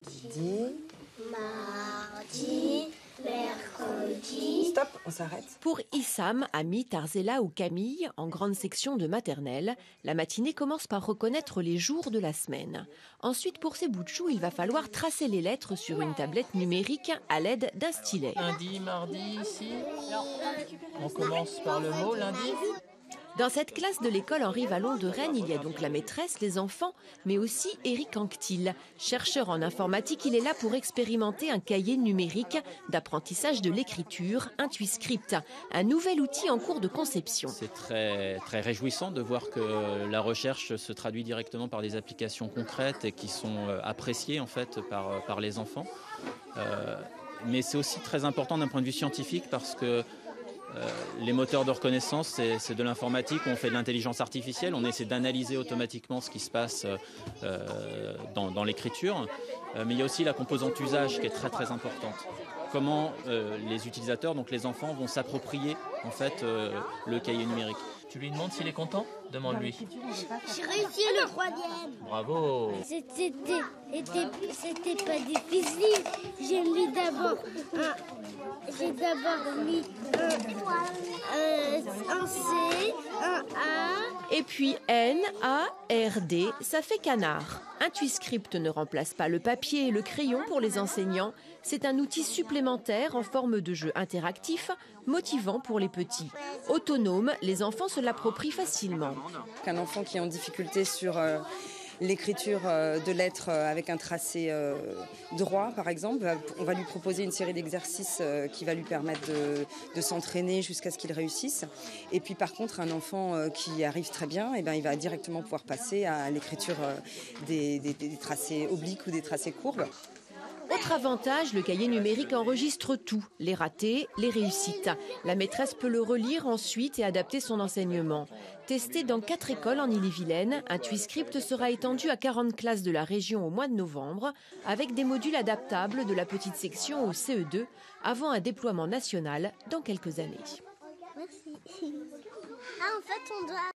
Mardi, mercredi. Stop, on s'arrête. Pour Issam, Ami, Tarzella ou Camille, en grande section de maternelle, la matinée commence par reconnaître les jours de la semaine. Ensuite, pour ces bouts de chou, il va falloir tracer les lettres sur une tablette numérique à l'aide d'un stylet. Lundi, mardi, ici. On commence par le mot lundi. Dans cette classe de l'école Henri Vallon de Rennes, il y a donc la maîtresse, les enfants, mais aussi Éric Anquetil. Chercheur en informatique, il est là pour expérimenter un cahier numérique d'apprentissage de l'écriture, IntuiScript, un nouvel outil en cours de conception. C'est très, très réjouissant de voir que la recherche se traduit directement par des applications concrètes et qui sont appréciées en fait par les enfants. Mais c'est aussi très important d'un point de vue scientifique parce que les moteurs de reconnaissance, c'est de l'informatique, on fait de l'intelligence artificielle, on essaie d'analyser automatiquement ce qui se passe dans l'écriture, mais il y a aussi la composante usage qui est très très importante. Comment les utilisateurs, donc les enfants, vont s'approprier en fait le cahier numérique. Tu lui demandes s'il est content ? Demande-lui. J'ai réussi le 3e. Bravo. C'était pas difficile. J'ai d'abord mis un C, un A. Et puis N, A, R, D, ça fait canard. IntuiScript ne remplace pas le papier et le crayon pour les enseignants. C'est un outil supplémentaire en forme de jeu interactif, motivant pour les petits. Autonome, les enfants se l'approprient facilement. Un enfant qui est en difficulté sur l'écriture de lettres avec un tracé droit, par exemple, on va lui proposer une série d'exercices qui va lui permettre de s'entraîner jusqu'à ce qu'il réussisse. Et puis par contre, un enfant qui arrive très bien, eh ben, il va directement pouvoir passer à l'écriture des tracés obliques ou des tracés courbes. Autre avantage, le cahier numérique enregistre tout, les ratés, les réussites. La maîtresse peut le relire ensuite et adapter son enseignement. Testé dans 4 écoles en Ille-et-Vilaine, IntuiScript sera étendu à 40 classes de la région au mois de novembre, avec des modules adaptables de la petite section au CE2, avant un déploiement national dans quelques années. Merci. Ah, en fait, on doit...